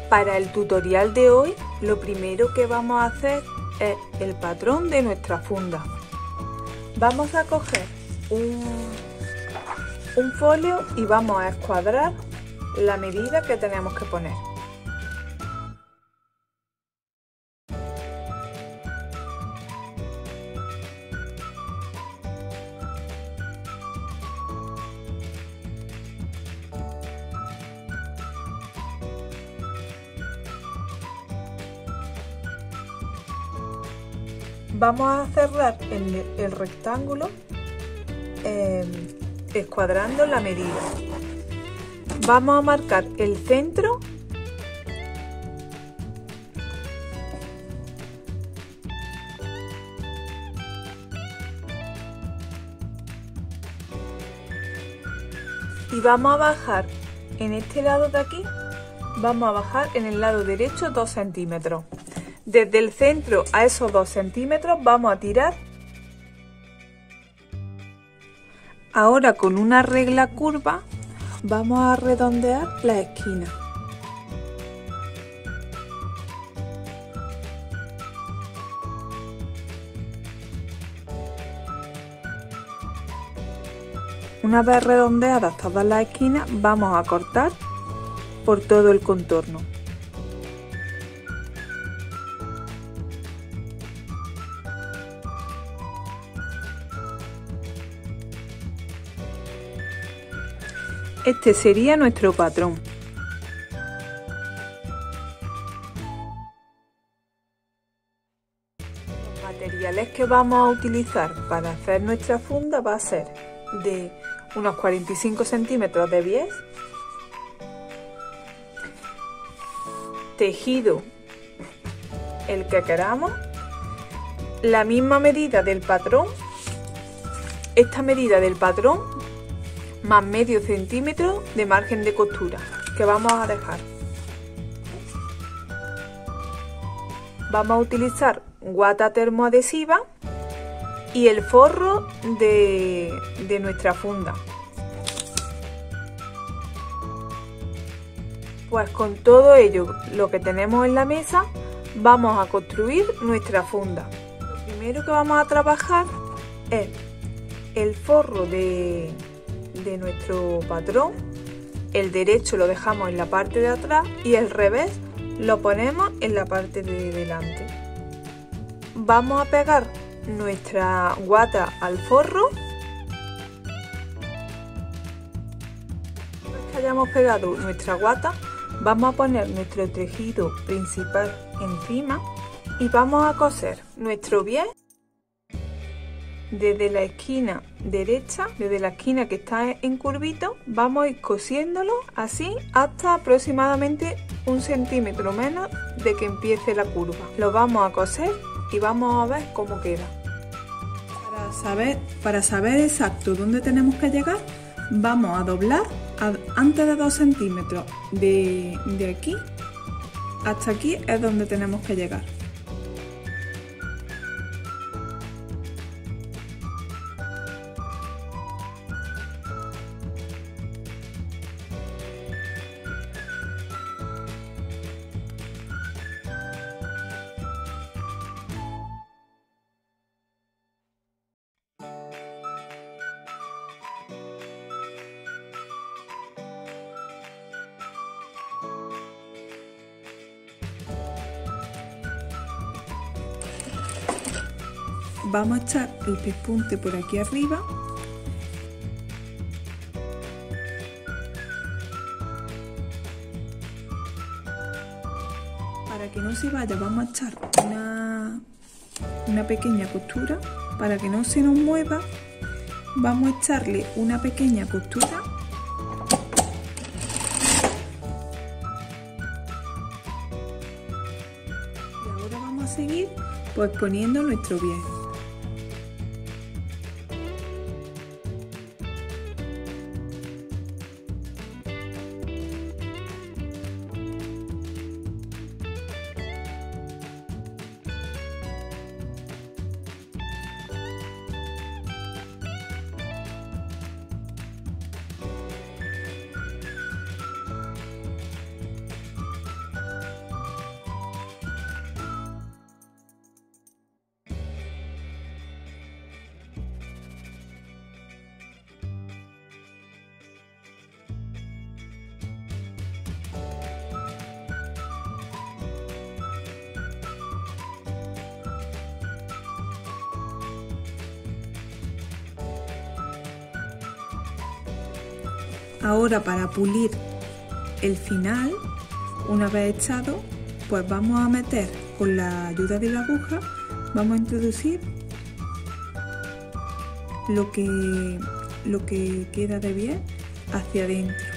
Para el tutorial de hoy, lo primero que vamos a hacer es el patrón de nuestra funda. Vamos a coger un folio y vamos a escuadrar la medida que tenemos que poner. Vamos a cerrar el rectángulo escuadrando la medida. Vamos a marcar el centro y vamos a bajar en este lado de aquí, vamos a bajar en el lado derecho 2 centímetros. Desde el centro a esos 2 centímetros vamos a tirar. Ahora con una regla curva vamos a redondear la esquina. Una vez redondeadas todas las esquinas, vamos a cortar por todo el contorno. Este sería nuestro patrón. Los materiales que vamos a utilizar para hacer nuestra funda va a ser de unos 45 centímetros de bies, tejido el que queramos, la misma medida del patrón, esta medida del patrón más medio centímetro de margen de costura que vamos a dejar. Vamos a utilizar guata termoadhesiva y el forro de nuestra funda. Pues con todo ello, lo que tenemos en la mesa, vamos a construir nuestra funda. Lo primero que vamos a trabajar es el forro de nuestro patrón. El derecho lo dejamos en la parte de atrás y el revés lo ponemos en la parte de delante. Vamos a pegar nuestra guata al forro. Una vez que hayamos pegado nuestra guata, vamos a poner nuestro tejido principal encima y vamos a coser nuestro bies desde la esquina derecha, desde la esquina que está en curvito, vamos a ir cosiéndolo así hasta aproximadamente 1 centímetro menos de que empiece la curva. Lo vamos a coser y vamos a ver cómo queda. Para saber exacto dónde tenemos que llegar, vamos a doblar antes de 2 centímetros de aquí hasta aquí es donde tenemos que llegar. Vamos a echar el pespunte por aquí arriba para que no se vaya. Vamos a echar una pequeña costura para que no se nos mueva. Vamos a echarle una pequeña costura y ahora vamos a seguir pues poniendo nuestro bies. Ahora, para pulir el final, una vez echado, pues vamos a meter con la ayuda de la aguja, vamos a introducir lo que queda de bien hacia adentro.